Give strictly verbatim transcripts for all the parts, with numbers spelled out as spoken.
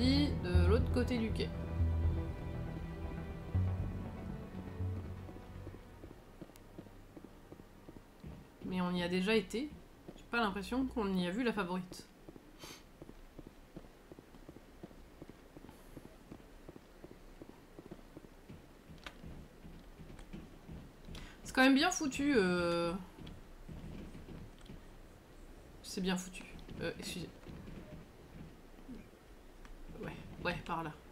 dit de l'autre côté du quai. Mais on y a déjà été. J'ai pas l'impression qu'on y a vu la favorite. C'est quand même bien foutu. Euh... C'est bien foutu. Euh, excusez. Ouais, ouais, par là.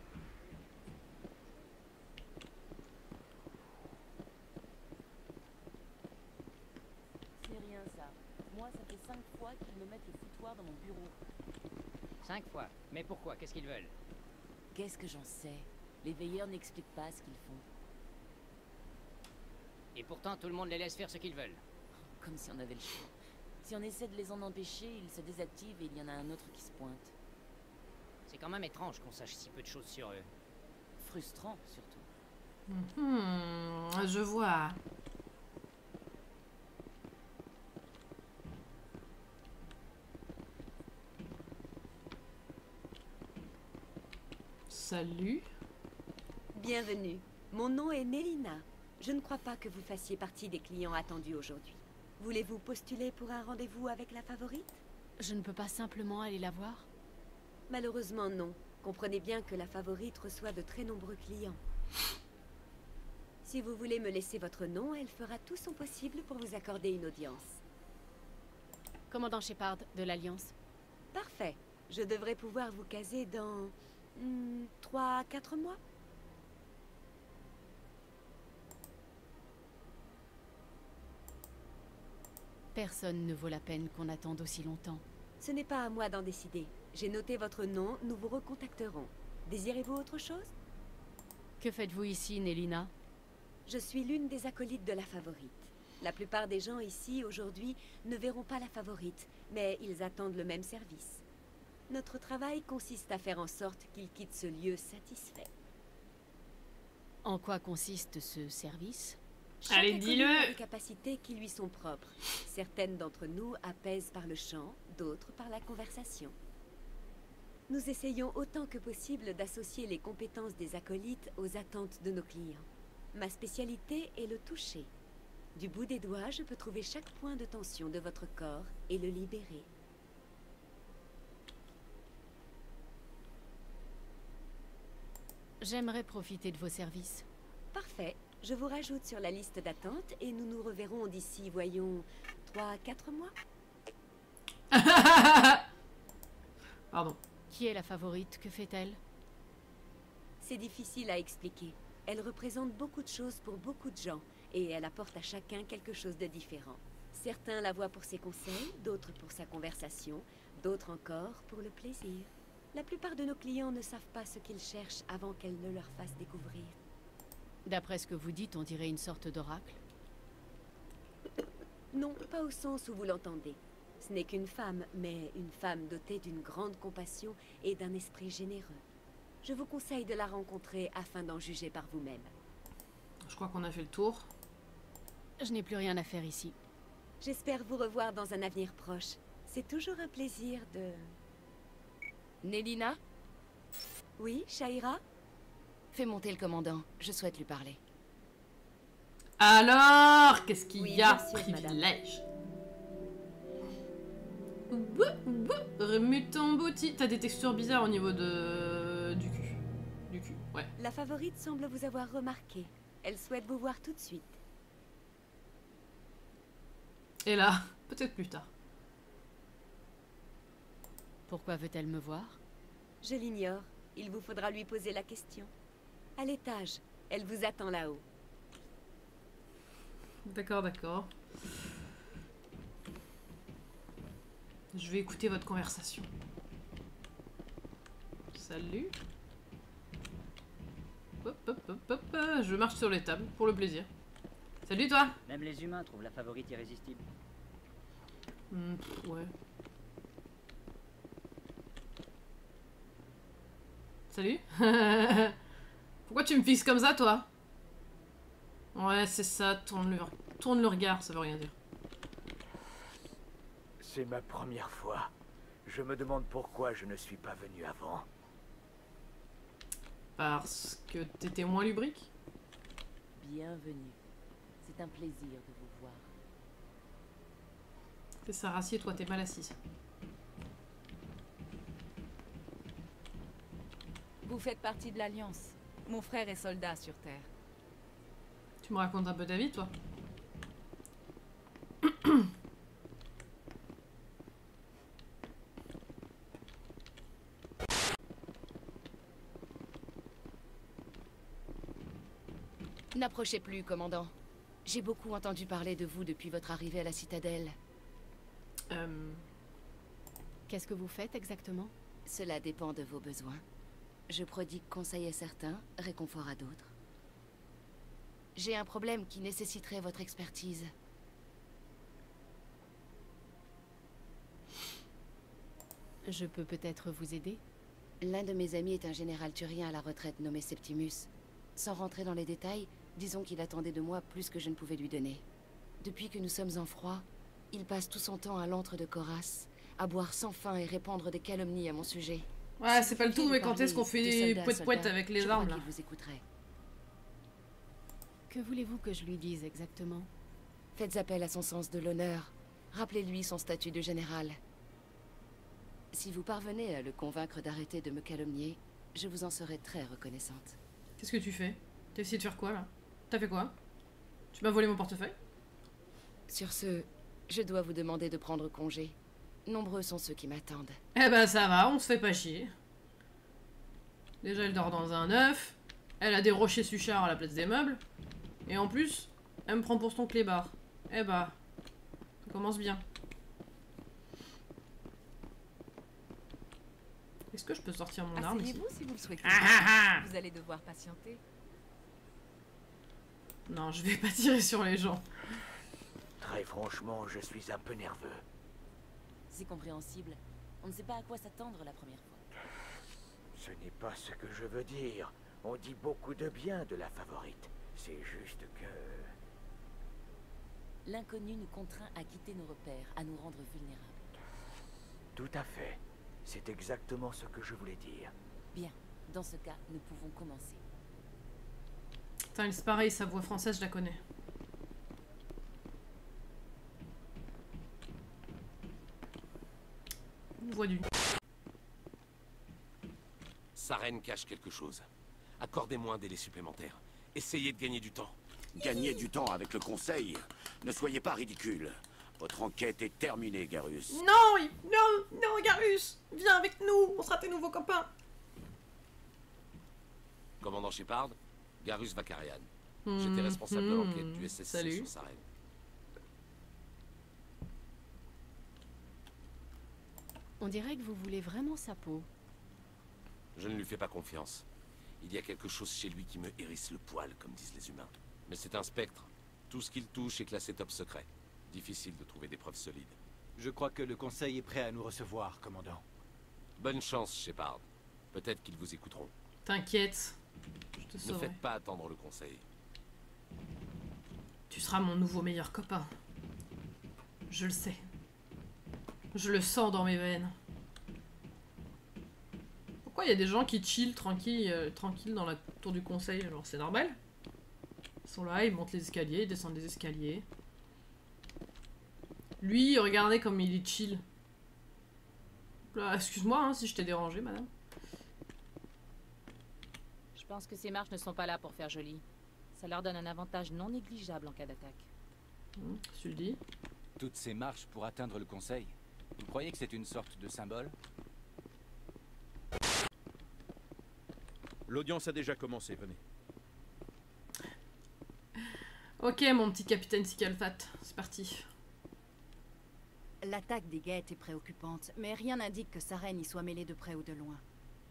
C'est rien ça. Moi, ça fait cinq fois qu'ils me mettent le foutoir dans mon bureau. Cinq fois? Mais pourquoi? Qu'est-ce qu'ils veulent? Qu'est-ce que j'en sais? Les veilleurs n'expliquent pas ce qu'ils font. Et pourtant, tout le monde les laisse faire ce qu'ils veulent. Comme si on avait le choix. Si on essaie de les en empêcher, ils se désactivent et il y en a un autre qui se pointe. C'est quand même étrange qu'on sache si peu de choses sur eux. Frustrant, surtout. Mmh, je vois. Salut. Bienvenue. Mon nom est Nélina. Je ne crois pas que vous fassiez partie des clients attendus aujourd'hui. Voulez-vous postuler pour un rendez-vous avec la favorite? Je ne peux pas simplement aller la voir? Malheureusement non. Comprenez bien que la favorite reçoit de très nombreux clients. Si vous voulez me laisser votre nom, elle fera tout son possible pour vous accorder une audience. Commandant Shepard de l'Alliance. Parfait. Je devrais pouvoir vous caser dans... Hmm, trois à quatre mois. Personne ne vaut la peine qu'on attende aussi longtemps. Ce n'est pas à moi d'en décider. J'ai noté votre nom, nous vous recontacterons. Désirez-vous autre chose? Que faites-vous ici, Nélina? Je suis l'une des acolytes de la favorite. La plupart des gens ici, aujourd'hui, ne verront pas la favorite, mais ils attendent le même service. Notre travail consiste à faire en sorte qu'ils quittent ce lieu satisfait. En quoi consiste ce service? Chaque Allez, acolyte dis-le! a des capacités qui lui sont propres. Certaines d'entre nous apaisent par le chant, d'autres par la conversation. Nous essayons autant que possible d'associer les compétences des acolytes aux attentes de nos clients. Ma spécialité est le toucher. Du bout des doigts, je peux trouver chaque point de tension de votre corps et le libérer. J'aimerais profiter de vos services. Parfait. Je vous rajoute sur la liste d'attente et nous nous reverrons d'ici, voyons, trois à quatre mois. Pardon. Qui est la favorite? Que fait-elle? C'est difficile à expliquer. Elle représente beaucoup de choses pour beaucoup de gens et elle apporte à chacun quelque chose de différent. Certains la voient pour ses conseils, d'autres pour sa conversation, d'autres encore pour le plaisir. La plupart de nos clients ne savent pas ce qu'ils cherchent avant qu'elle ne leur fasse découvrir. D'après ce que vous dites, on dirait une sorte d'oracle. Non, pas au sens où vous l'entendez. Ce n'est qu'une femme, mais une femme dotée d'une grande compassion et d'un esprit généreux. Je vous conseille de la rencontrer afin d'en juger par vous-même. Je crois qu'on a fait le tour. Je n'ai plus rien à faire ici. J'espère vous revoir dans un avenir proche. C'est toujours un plaisir de... Nélina? Oui, Shaira? Fais monter le commandant. Je souhaite lui parler. Alors, qu'est-ce qu'il Oui, y a? bien sûr, Privilège. Remue ton bouti. T'as des textures bizarres au niveau de... du cul. Du cul, ouais. La favorite semble vous avoir remarqué. Elle souhaite vous voir tout de suite. Et là, peut-être plus tard. Pourquoi veut-elle me voir? Je l'ignore. Il vous faudra lui poser la question. À l'étage. Elle vous attend là-haut. D'accord, d'accord. Je vais écouter votre conversation. Salut. Hop, hop, hop, hop. Je marche sur les tables pour le plaisir. Salut toi. Même les humains trouvent la favorite irrésistible. Hmm, pff, ouais. Salut. Pourquoi tu me fixes comme ça, toi? Ouais, c'est ça. Tourne le, tourne le regard, ça veut rien dire. C'est ma première fois. Je me demande pourquoi je ne suis pas venu avant. Parce que t'étais moins lubrique? Bienvenue. C'est un plaisir de vous voir. T'es Sarah, assieds-toi, t'es mal assise. Vous faites partie de l'Alliance. Mon frère est soldat sur Terre. Tu me racontes un peu ta vie, toi? N'approchez plus, commandant. J'ai beaucoup entendu parler de vous depuis votre arrivée à la citadelle. Euh... Qu'est-ce que vous faites exactement? Cela dépend de vos besoins. Je prodigue conseil à certains, réconfort à d'autres. J'ai un problème qui nécessiterait votre expertise. Je peux peut-être vous aider? L'un de mes amis est un général turien à la retraite nommé Septimus. Sans rentrer dans les détails, disons qu'il attendait de moi plus que je ne pouvais lui donner. Depuis que nous sommes en froid, il passe tout son temps à l'antre de Coras, à boire sans fin et répandre des calomnies à mon sujet. Ouais, c'est pas le tout, mais quand est-ce qu'on fait des poètes-poètes avec les armes, là? Vous écouterai. Que voulez-vous que je lui dise exactement? Faites appel à son sens de l'honneur. Rappelez-lui son statut de général. Si vous parvenez à le convaincre d'arrêter de me calomnier, je vous en serai très reconnaissante. Qu'est-ce que tu fais? T'as essayé de faire quoi, là? T'as fait quoi? Tu m'as volé mon portefeuille? Sur ce, je dois vous demander de prendre congé. Nombreux sont ceux qui m'attendent. Eh ben ça va, on se fait pas chier. Déjà elle dort dans un œuf, elle a des rochers Suchard à la place des meubles, et en plus, elle me prend pour son clébard. Eh bah, ça commence bien. Est-ce que je peux sortir mon arme ici? Asseyez-vous si vous le souhaitez. Ah, ah, ah. Vous allez devoir patienter. Non, je vais pas tirer sur les gens. Très franchement, je suis un peu nerveux. C'est compréhensible. On ne sait pas à quoi s'attendre la première fois. Ce n'est pas ce que je veux dire. On dit beaucoup de bien de la favorite. C'est juste que... L'inconnu nous contraint à quitter nos repères, à nous rendre vulnérables. Tout à fait. C'est exactement ce que je voulais dire. Bien. Dans ce cas, nous pouvons commencer. Putain, c'est pareil, sa voix française, je la connais. Une voix d'une... Sa reine cache quelque chose. Accordez-moi un délai supplémentaire. Essayez de gagner du temps. Gagner du temps avec le conseil? Ne soyez pas ridicule. Votre enquête est terminée, Garus. Non, il- non, non, Garus, viens avec nous, on sera tes nouveaux copains. Commandant Shepard, Garus Vakarian. Mmh, J'étais responsable mmh, de l'enquête du S S C salut. sur sa reine. On dirait que vous voulez vraiment sa peau. Je ne lui fais pas confiance. Il y a quelque chose chez lui qui me hérisse le poil, comme disent les humains. Mais c'est un spectre. Tout ce qu'il touche est classé top secret. Difficile de trouver des preuves solides. Je crois que le conseil est prêt à nous recevoir, commandant. Bonne chance, Shepard. Peut-être qu'ils vous écouteront. T'inquiète, je te Ne sauverai. faites pas attendre le conseil. Tu seras mon nouveau meilleur copain. Je le sais. Je le sens dans mes veines. Pourquoi il y a des gens qui chillent tranquille, euh, tranquille dans la tour du conseil? Alors c'est normal. Ils sont là, ils montent les escaliers, ils descendent les escaliers. Lui, regardez comme il est chill. Là, excuse-moi hein, si je t'ai dérangé, madame. Je pense que ces marches ne sont pas là pour faire joli. Ça leur donne un avantage non négligeable en cas d'attaque. Hum, tu le dis. Toutes ces marches pour atteindre le conseil. Vous croyez que c'est une sorte de symbole? L'audience a déjà commencé, venez. Ok, mon petit capitaine Sikalfat, c'est parti. L'attaque des guettes est préoccupante, mais rien n'indique que sa reine y soit mêlée de près ou de loin.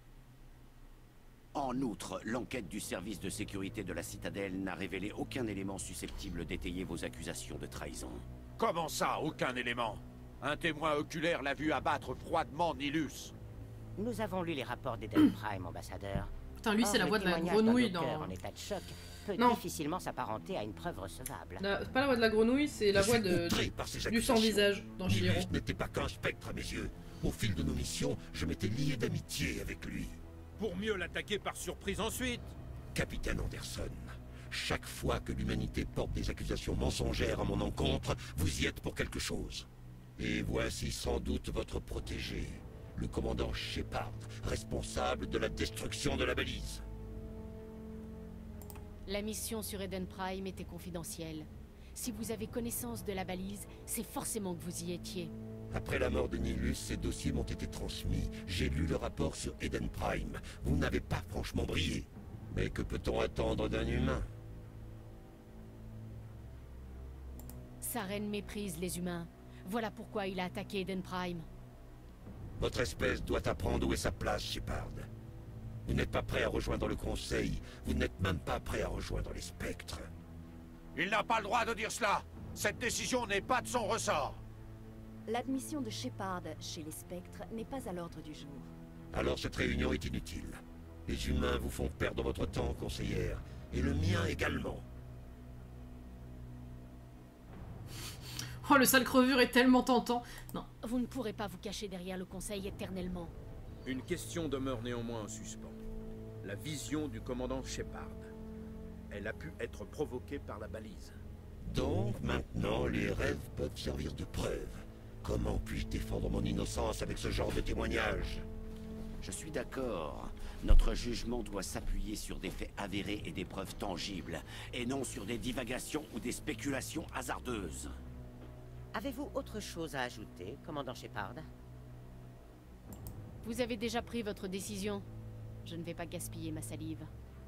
En outre, l'enquête du service de sécurité de la citadelle n'a révélé aucun élément susceptible d'étayer vos accusations de trahison. Comment ça, aucun élément? Un témoin oculaire l'a vu abattre froidement Nilus. Nous avons lu les rapports d'Eden Prime, ambassadeur. Putain, lui, Or, c'est la le voix de la témoignage grenouille d'un docteur dans... en état de choc peut Non. difficilement s'apparenter à une preuve recevable. La- C'est pas la voix de la grenouille, c'est la Je voix suis de... outré par ces du sans-visage dans Gileron. Nilus n'était pas qu'un spectre à mes yeux. Au fil de nos missions, je m'étais lié d'amitié avec lui. pour mieux l'attaquer par surprise ensuite. Capitaine Anderson, chaque fois que l'humanité porte des accusations mensongères à mon encontre, vous y êtes pour quelque chose. Et voici sans doute votre protégé, le commandant Shepard, responsable de la destruction de la balise. La mission sur Eden Prime était confidentielle. Si vous avez connaissance de la balise, c'est forcément que vous y étiez. Après la mort de Nilus, ces dossiers m'ont été transmis. J'ai lu le rapport sur Eden Prime. Vous n'avez pas franchement brillé. Mais que peut-on attendre d'un humain? Saren méprise les humains. Voilà pourquoi il a attaqué Eden Prime. Votre espèce doit apprendre où est sa place, Shepard. Vous n'êtes pas prêt à rejoindre le Conseil. Vous n'êtes même pas prêt à rejoindre les Spectres. Il n'a pas le droit de dire cela. Cette décision n'est pas de son ressort. L'admission de Shepard chez les Spectres n'est pas à l'ordre du jour. Alors cette réunion est inutile. Les humains vous font perdre votre temps, conseillère. Et le mien également. Oh, le sale crevure est tellement tentant. Non. Vous ne pourrez pas vous cacher derrière le Conseil éternellement. Une question demeure néanmoins en suspens. La vision du commandant Shepard. Elle a pu être provoquée par la balise. Donc, maintenant, les rêves peuvent servir de preuve. Comment puis-je défendre mon innocence avec ce genre de témoignage? Je suis d'accord. Notre jugement doit s'appuyer sur des faits avérés et des preuves tangibles, et non sur des divagations ou des spéculations hasardeuses. Avez-vous autre chose à ajouter, commandant Shepard? Vous avez déjà pris votre décision. Je ne vais pas gaspiller ma salive.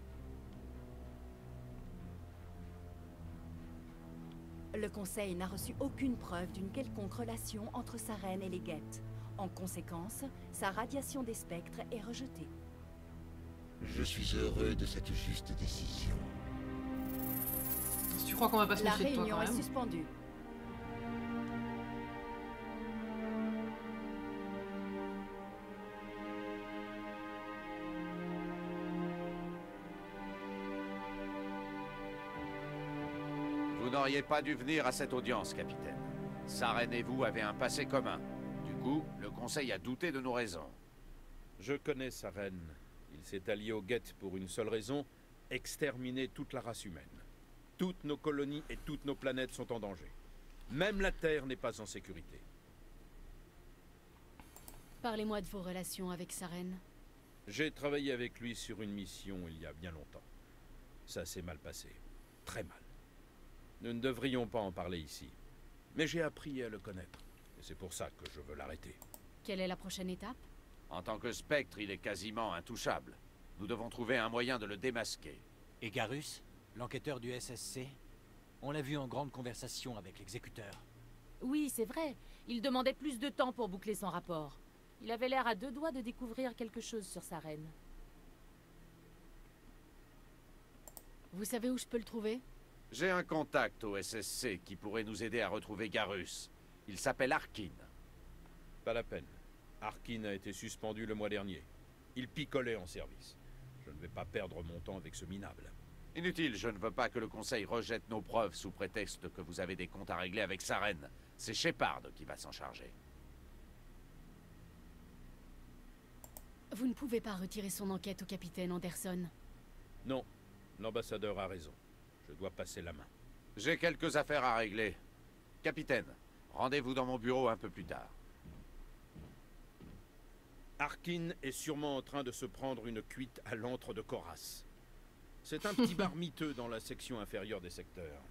Le Conseil n'a reçu aucune preuve d'une quelconque relation entre Saren et les Geth. En conséquence, sa radiation des spectres est rejetée. Je suis heureux de cette juste décision. Tu crois qu'on va pas se La méfier de toi, réunion quand est même? suspendue. Vous n'auriez pas dû venir à cette audience, capitaine. Saren et vous avez un passé commun. Du coup, le Conseil a douté de nos raisons. Je connais Saren. Il s'est allié aux Geth pour une seule raison, exterminer toute la race humaine. Toutes nos colonies et toutes nos planètes sont en danger. Même la Terre n'est pas en sécurité. Parlez-moi de vos relations avec Saren. J'ai travaillé avec lui sur une mission il y a bien longtemps. Ça s'est mal passé. Très mal. Nous ne devrions pas en parler ici. Mais j'ai appris à le connaître. Et c'est pour ça que je veux l'arrêter. Quelle est la prochaine étape? En tant que spectre, il est quasiment intouchable. Nous devons trouver un moyen de le démasquer. Et Garus, l'enquêteur du S S C? On l'a vu en grande conversation avec l'exécuteur. Oui, c'est vrai. Il demandait plus de temps pour boucler son rapport. Il avait l'air à deux doigts de découvrir quelque chose sur Saren. Vous savez où je peux le trouver? J'ai un contact au S S C qui pourrait nous aider à retrouver Garus. Il s'appelle Arkin. Pas la peine. Arkin a été suspendu le mois dernier. Il picolait en service. Je ne vais pas perdre mon temps avec ce minable. Inutile, je ne veux pas que le Conseil rejette nos preuves sous prétexte que vous avez des comptes à régler avec Saren. C'est Shepard qui va s'en charger. Vous ne pouvez pas retirer son enquête au capitaine Anderson. Non, l'ambassadeur a raison. Je dois passer la main. J'ai quelques affaires à régler. Capitaine, rendez-vous dans mon bureau un peu plus tard. Arkin est sûrement en train de se prendre une cuite à l'antre de Koras. C'est un petit bar miteux dans la section inférieure des secteurs.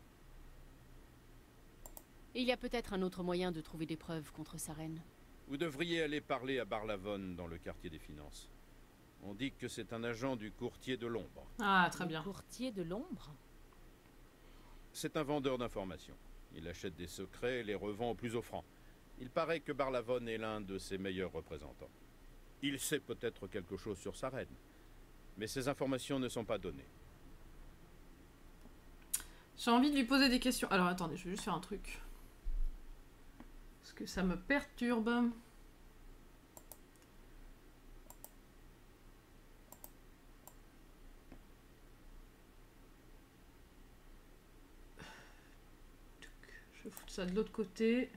Il y a peut-être un autre moyen de trouver des preuves contre Saren. Vous devriez aller parler à Barlavon dans le quartier des finances. On dit que c'est un agent du courtier de l'ombre. Ah, très bien. Le courtier de l'ombre? C'est un vendeur d'informations. Il achète des secrets et les revend au plus offrant. Il paraît que Barlavon est l'un de ses meilleurs représentants. Il sait peut-être quelque chose sur Saren, mais ces informations ne sont pas données. J'ai envie de lui poser des questions. Alors attendez, je vais juste faire un truc. Parce que ça me perturbe. Je vais foutre ça de l'autre côté.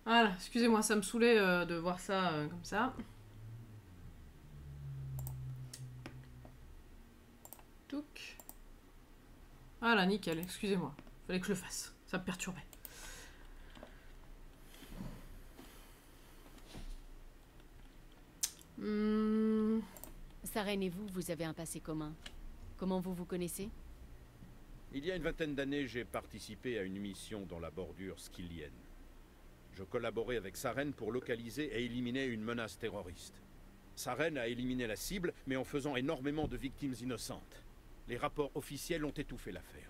Voilà, excusez-moi, ça me saoulait euh, de voir ça euh, comme ça. Touc. Voilà, nickel, excusez-moi. Fallait que je le fasse, ça me perturbait. Hmm... Saren et vous, vous avez un passé commun. Comment vous vous connaissez? Il y a une vingtaine d'années, j'ai participé à une mission dans la bordure skillienne. Je collaborais avec Saren pour localiser et éliminer une menace terroriste. Saren a éliminé la cible, mais en faisant énormément de victimes innocentes. Les rapports officiels ont étouffé l'affaire.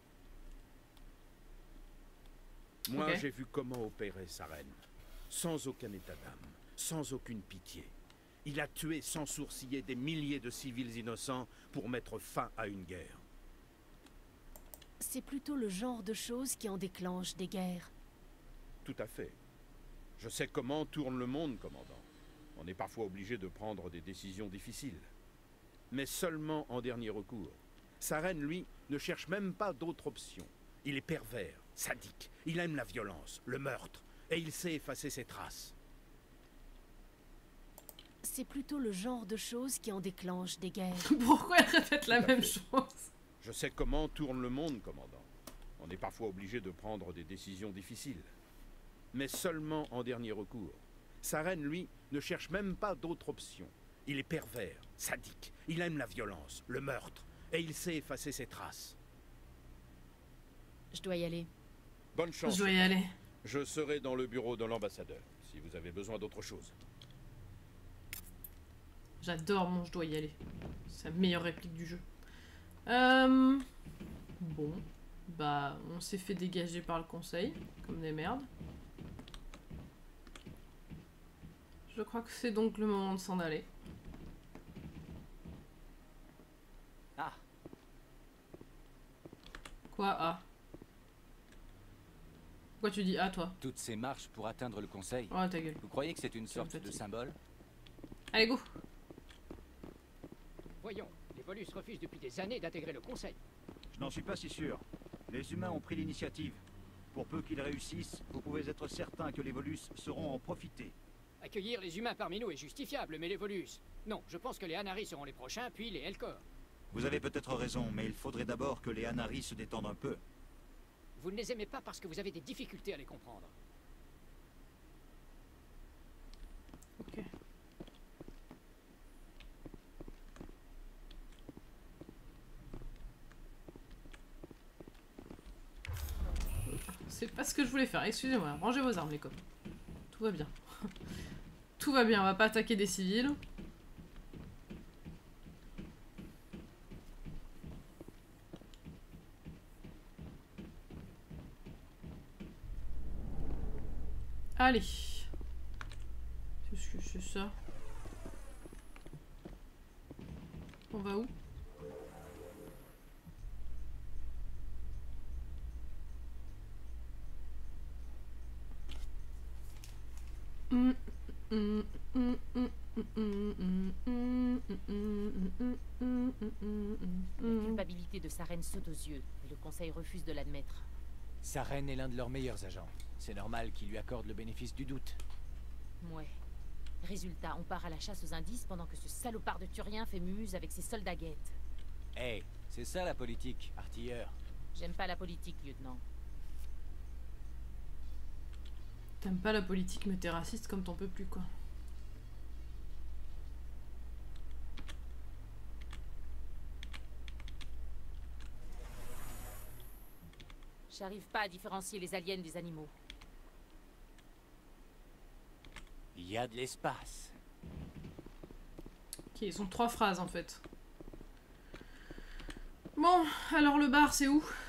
Moi, Okay. j'ai vu comment opérait Saren. Sans aucun état d'âme, sans aucune pitié. Il a tué sans sourciller des milliers de civils innocents pour mettre fin à une guerre. C'est plutôt le genre de choses qui en déclenchent des guerres. Tout à fait. Je sais comment tourne le monde, commandant. On est parfois obligé de prendre des décisions difficiles. Mais seulement en dernier recours. Saren, lui, ne cherche même pas d'autre option. Il est pervers, sadique, il aime la violence, le meurtre, et il sait effacer ses traces. C'est plutôt le genre de choses qui en déclenchent des guerres. Pourquoi elle répète la même chose? Je sais comment tourne le monde, commandant. On est parfois obligé de prendre des décisions difficiles. Mais seulement en dernier recours. Saren, lui, ne cherche même pas d'autre option. Il est pervers, sadique, il aime la violence, le meurtre, et il sait effacer ses traces. Je dois y aller. Bonne chance. Je dois y aller. Je serai dans le bureau de l'ambassadeur, si vous avez besoin d'autre chose. J'adore mon je dois y aller. C'est la meilleure réplique du jeu. Euh... Bon. Bah, on s'est fait dégager par le conseil, comme des merdes. Je crois que c'est donc le moment de s'en aller. Ah. Quoi, ah? Pourquoi tu dis ah, toi? Toutes ces marches pour atteindre le conseil. Oh, ta gueule. Vous croyez que c'est une sorte de symbole? Allez, go! Voyons, les Volus refusent depuis des années d'intégrer le Conseil. Je n'en suis pas si sûr. Les humains ont pris l'initiative. Pour peu qu'ils réussissent, vous pouvez être certain que les Volus sauront en profiter. Accueillir les humains parmi nous est justifiable, mais les Volus... Non, je pense que les Anari seront les prochains, puis les Elcor. Vous avez peut-être raison, mais il faudrait d'abord que les Anari se détendent un peu. Vous ne les aimez pas parce que vous avez des difficultés à les comprendre. Ok. C'est pas ce que je voulais faire, excusez-moi. Rangez vos armes, les copains. Tout va bien. Tout va bien, on va pas attaquer des civils. Allez. Qu'est-ce que c'est ça? On va où? La culpabilité de Saren saute aux yeux, et le conseil refuse de l'admettre. Saren est l'un de leurs meilleurs agents. C'est normal qu'ils lui accordent le bénéfice du doute. Ouais. Résultat, on part à la chasse aux indices pendant que ce salopard de Turien fait mumuse avec ses soldats guettes. Eh, hey, c'est ça la politique, artilleur. J'aime pas la politique, lieutenant. T'aimes pas la politique, mais t'es raciste comme t'en peux plus, quoi. J'arrive pas à différencier les aliens des animaux. Il y a de l'espace. Ok, ils ont trois phrases en fait. Bon, alors le bar c'est où?